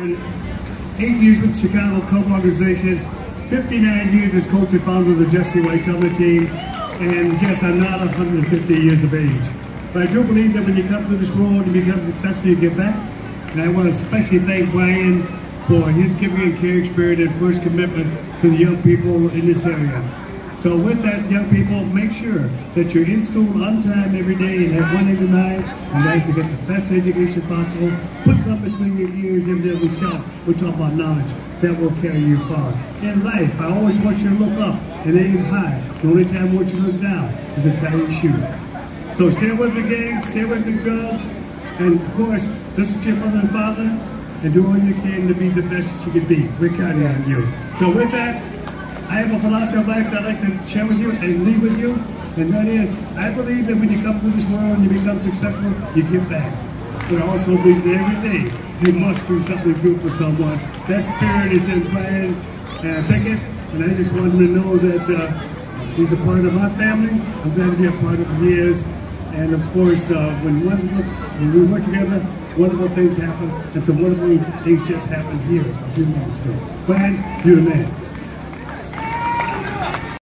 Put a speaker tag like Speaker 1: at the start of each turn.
Speaker 1: And 8 years with the Chicago Cub organization, 59 years as coach and founder of the Jesse White Tubman team, and yes, I'm not 150 years of age. But I do believe that when you come to this world, you become successful, you give back. And I want to especially thank Brian for his giving and caring spirit and first commitment to the young people in this area. So with that, young people, make sure that you're in school on time every day and have one aim in mind, and that is to get the best education possible. Put something between your ears, and then we talk about knowledge. That will carry you far. In life, I always want you to look up and aim high. The only time I want you to look down is to tie your shoe. So stay with the gang, stay with the girls, and of course, listen to your mother and father, and do all you can to be the best that you can be. We're counting on you. So with that, I have a philosophy of life that I'd like to share with you and leave with you, and that is, I believe that when you come to this world and you become successful, you give back. But I also believe that every day, you must do something good for someone. That spirit is in Brian Pickett, and I just want him to know that he's a part of my family. I'm glad to be a part of his. And of course, when we work together, wonderful things happen. And some wonderful things just happened here a few months ago. Brian, you're the man.